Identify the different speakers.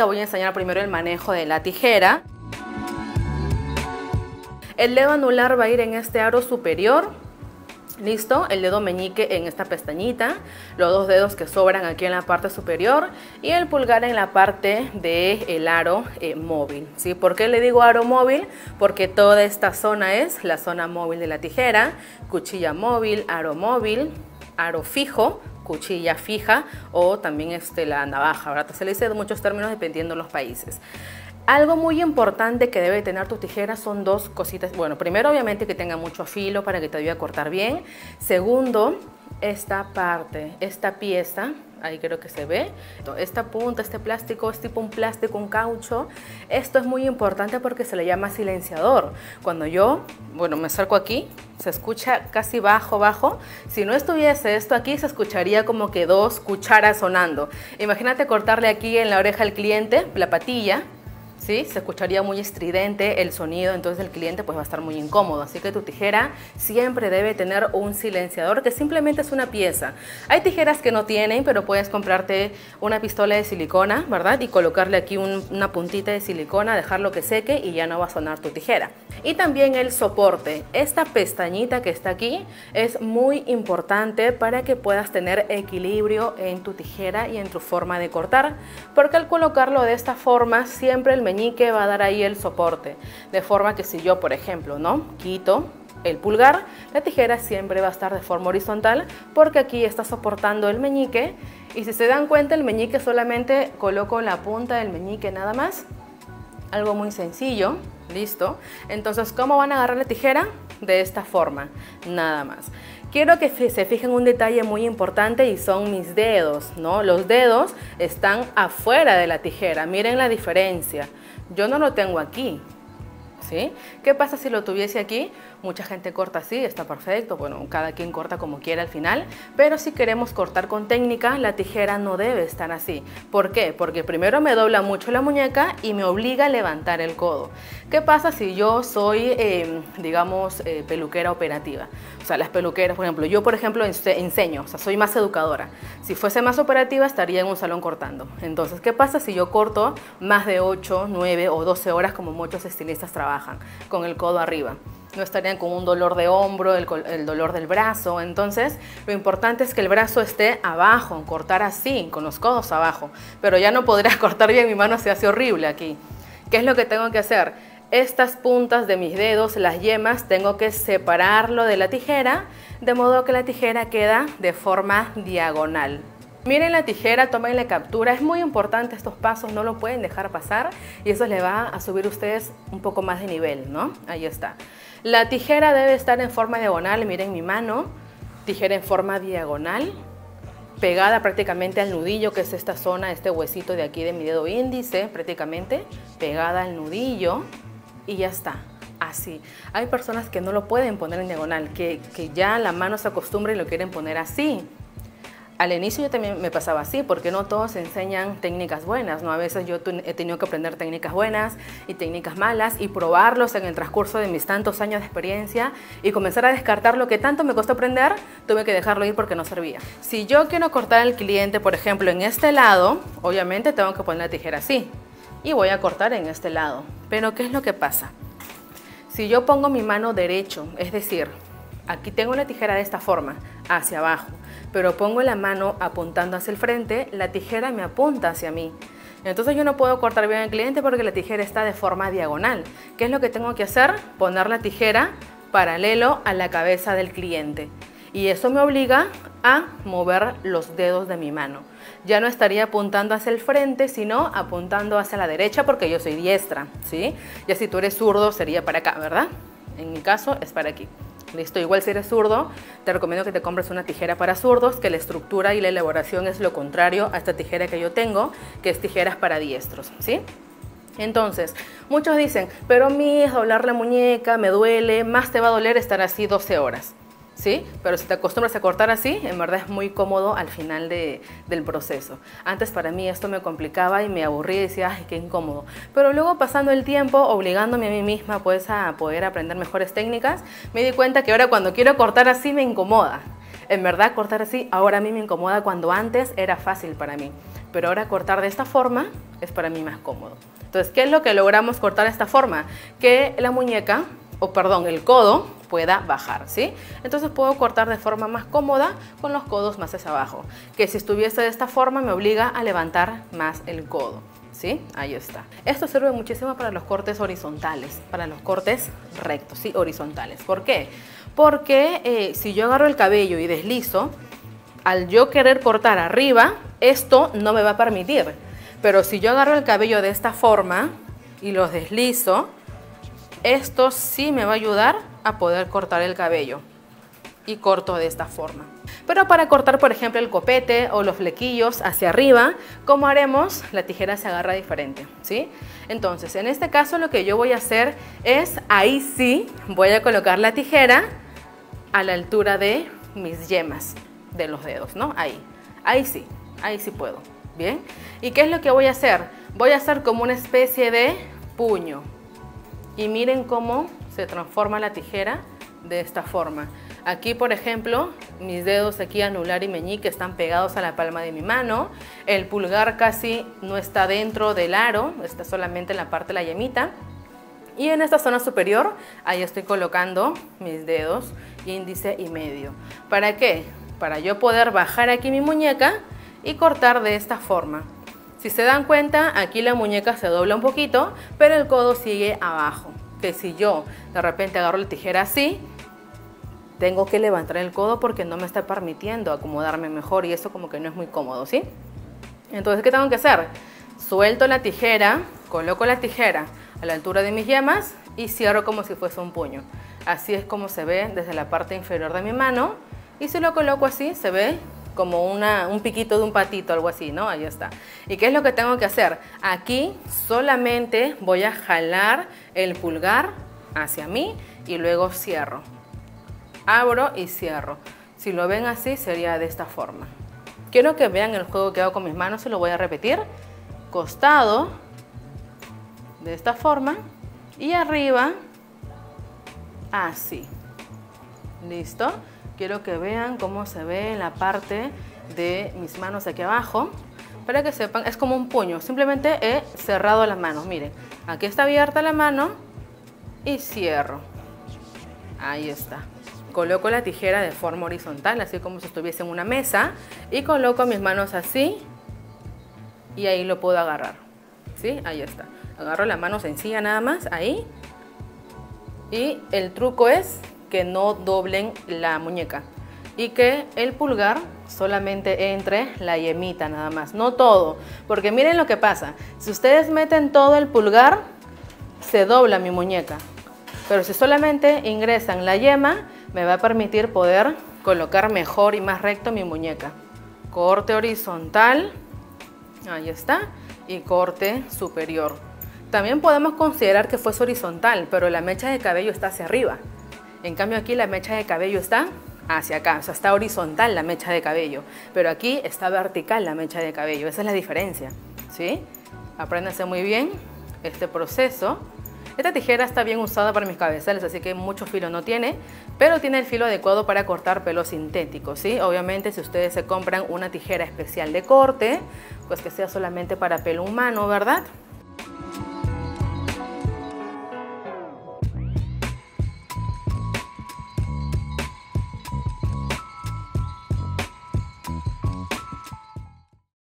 Speaker 1: técnica voy a enseñar primero el manejo de la tijera. El dedo anular va a ir en este aro superior. Listo, el dedo meñique en esta pestañita, los dos dedos que sobran aquí en la parte superior y el pulgar en la parte del aro móvil, ¿sí? ¿Por qué le digo aro móvil? Porque toda esta zona es la zona móvil de la tijera, cuchilla móvil, aro fijo, cuchilla fija o también la navaja, ¿verdad? Se le dice de muchos términos dependiendo de los países. Algo muy importante que debe tener tu tijera son dos cositas. Bueno, primero obviamente que tenga mucho filo para que te ayude a cortar bien. Segundo, esta parte, esta pieza, ahí creo que se ve. Esta punta, este plástico, es tipo un plástico, un caucho. Esto es muy importante porque se le llama silenciador. Cuando yo, bueno, me acerco aquí, se escucha casi bajo. Si no estuviese esto aquí, se escucharía como que dos cucharas sonando. Imagínate cortarle aquí en la oreja al cliente, la patilla. ¿Sí? Se escucharía muy estridente el sonido, entonces el cliente pues va a estar muy incómodo. Así que tu tijera siempre debe tener un silenciador que simplemente es una pieza. Hay tijeras que no tienen, pero puedes comprarte una pistola de silicona, ¿verdad? Y colocarle aquí una puntita de silicona, dejarlo que seque y ya no va a sonar tu tijera. Y también el soporte. Esta pestañita que está aquí es muy importante para que puedas tener equilibrio en tu tijera y en tu forma de cortar, porque al colocarlo de esta forma siempre el meñique va a dar ahí el soporte, de forma que si yo, por ejemplo, ¿no?, quito el pulgar, la tijera siempre va a estar de forma horizontal porque aquí está soportando el meñique. Y si se dan cuenta, el meñique solamente coloco la punta del meñique nada más, algo muy sencillo. Listo. Entonces, ¿cómo van a agarrar la tijera? De esta forma, nada más. Quiero que se fijen un detalle muy importante y son mis dedos, ¿no? Los dedos están afuera de la tijera. Miren la diferencia. Yo no lo tengo aquí, ¿sí? ¿Qué pasa si lo tuviese aquí? Mucha gente corta así, está perfecto, bueno, cada quien corta como quiera al final, pero si queremos cortar con técnica, la tijera no debe estar así. ¿Por qué? Porque primero me dobla mucho la muñeca y me obliga a levantar el codo. ¿Qué pasa si yo soy, digamos, peluquera operativa? O sea, las peluqueras, por ejemplo, yo por ejemplo enseño, o sea, soy más educadora. Si fuese más operativa estaría en un salón cortando. Entonces, ¿qué pasa si yo corto más de 8, 9 o 12 horas como muchos estilistas trabajan, con el codo arriba? No estarían con un dolor de hombro, el dolor del brazo. Entonces, lo importante es que el brazo esté abajo, cortar así, con los codos abajo. Pero ya no podría cortar bien, mi mano se hace horrible aquí. ¿Qué es lo que tengo que hacer? Estas puntas de mis dedos, las yemas, tengo que separarlo de la tijera, de modo que la tijera queda de forma diagonal. Miren la tijera, tómenle captura, es muy importante estos pasos, no lo pueden dejar pasar y eso les va a subir a ustedes un poco más de nivel, ¿no? Ahí está. La tijera debe estar en forma diagonal, miren mi mano, tijera en forma diagonal, pegada prácticamente al nudillo, que es esta zona, este huesito de aquí de mi dedo índice, prácticamente pegada al nudillo y ya está. Así. Hay personas que no lo pueden poner en diagonal, que ya la mano se acostumbra y lo quieren poner así. Al inicio yo también me pasaba así, porque no todos enseñan técnicas buenas, ¿no? A veces yo he tenido que aprender técnicas buenas y técnicas malas y probarlos en el transcurso de mis tantos años de experiencia y comenzar a descartar lo que tanto me costó aprender, tuve que dejarlo ir porque no servía. Si yo quiero cortar al cliente, por ejemplo, en este lado, obviamente tengo que poner la tijera así y voy a cortar en este lado. Pero ¿qué es lo que pasa? Si yo pongo mi mano derecho, es decir, aquí tengo la tijera de esta forma, hacia abajo, pero pongo la mano apuntando hacia el frente, la tijera me apunta hacia mí. Entonces yo no puedo cortar bien al cliente porque la tijera está de forma diagonal. ¿Qué es lo que tengo que hacer? Poner la tijera paralelo a la cabeza del cliente. Y eso me obliga a mover los dedos de mi mano. Ya no estaría apuntando hacia el frente, sino apuntando hacia la derecha porque yo soy diestra, ¿sí? Ya si tú eres zurdo sería para acá, ¿verdad? En mi caso es para aquí. Listo, igual si eres zurdo, te recomiendo que te compres una tijera para zurdos, que la estructura y la elaboración es lo contrario a esta tijera que yo tengo, que es tijeras para diestros, ¿sí? Entonces, muchos dicen, pero a mí es doblar la muñeca, me duele, más te va a doler estar así 12 horas. ¿Sí? Pero si te acostumbras a cortar así, en verdad es muy cómodo al final del proceso. Antes para mí esto me complicaba y me aburría y decía, ay, qué incómodo. Pero luego pasando el tiempo, obligándome a mí misma pues a poder aprender mejores técnicas, me di cuenta que ahora cuando quiero cortar así me incomoda. En verdad cortar así ahora a mí me incomoda cuando antes era fácil para mí. Pero ahora cortar de esta forma, es para mí más cómodo. Entonces, ¿qué es lo que logramos cortar de esta forma? Que la muñeca, o perdón, el codo pueda bajar, ¿sí? Entonces puedo cortar de forma más cómoda con los codos más hacia abajo, que si estuviese de esta forma me obliga a levantar más el codo, ¿sí? Ahí está. Esto sirve muchísimo para los cortes horizontales, para los cortes rectos, ¿sí? Horizontales. ¿Por qué? Porque si yo agarro el cabello y deslizo, al yo querer cortar arriba, esto no me va a permitir. Pero si yo agarro el cabello de esta forma y lo deslizo, esto sí me va a ayudar a poder cortar el cabello. Y corto de esta forma. Pero para cortar, por ejemplo, el copete o los flequillos hacia arriba, ¿cómo haremos? La tijera se agarra diferente, ¿sí? Entonces, en este caso lo que yo voy a hacer es, ahí sí, voy a colocar la tijera a la altura de mis yemas de los dedos, ¿no? Ahí sí puedo, ¿bien? ¿Y qué es lo que voy a hacer? Voy a hacer como una especie de puño. Y miren cómo se transforma la tijera de esta forma. Aquí, por ejemplo, mis dedos aquí anular y meñique están pegados a la palma de mi mano. El pulgar casi no está dentro del aro, está solamente en la parte de la yemita. Y en esta zona superior, ahí estoy colocando mis dedos índice y medio. ¿Para qué? Para yo poder bajar aquí mi muñeca y cortar de esta forma. Si se dan cuenta, aquí la muñeca se dobla un poquito, pero el codo sigue abajo. Que si yo de repente agarro la tijera así, tengo que levantar el codo porque no me está permitiendo acomodarme mejor y eso como que no es muy cómodo, ¿sí? Entonces, ¿qué tengo que hacer? Suelto la tijera, coloco la tijera a la altura de mis yemas y cierro como si fuese un puño. Así es como se ve desde la parte inferior de mi mano y si lo coloco así se ve como un piquito de un patito, algo así, ¿no? Ahí está. ¿Y qué es lo que tengo que hacer? Aquí solamente voy a jalar el pulgar hacia mí y luego cierro. Abro y cierro. Si lo ven así, sería de esta forma. Quiero que vean el juego que hago con mis manos, se lo voy a repetir. Costado, de esta forma, y arriba, así. ¿Listo? Quiero que vean cómo se ve en la parte de mis manos aquí abajo. Para que sepan, es como un puño. Simplemente he cerrado las manos. Miren, aquí está abierta la mano y cierro. Ahí está. Coloco la tijera de forma horizontal, así como si estuviese en una mesa. Y coloco mis manos así. Y ahí lo puedo agarrar. ¿Sí? Ahí está. Agarro la mano sencilla nada más, ahí. Y el truco es que no doblen la muñeca y que el pulgar solamente entre la yemita nada más, no todo, porque miren lo que pasa, si ustedes meten todo el pulgar se dobla mi muñeca, pero si solamente ingresan la yema me va a permitir poder colocar mejor y más recto mi muñeca. Corte horizontal, ahí está, y corte superior. También podemos considerar que fuese horizontal, pero la mecha de cabello está hacia arriba. En cambio aquí la mecha de cabello está hacia acá, o sea, está horizontal la mecha de cabello, pero aquí está vertical la mecha de cabello, esa es la diferencia, ¿sí? Apréndanse muy bien este proceso. Esta tijera está bien usada para mis cabezales, así que mucho filo no tiene, pero tiene el filo adecuado para cortar pelo sintético, ¿sí? Obviamente si ustedes se compran una tijera especial de corte, pues que sea solamente para pelo humano, ¿verdad?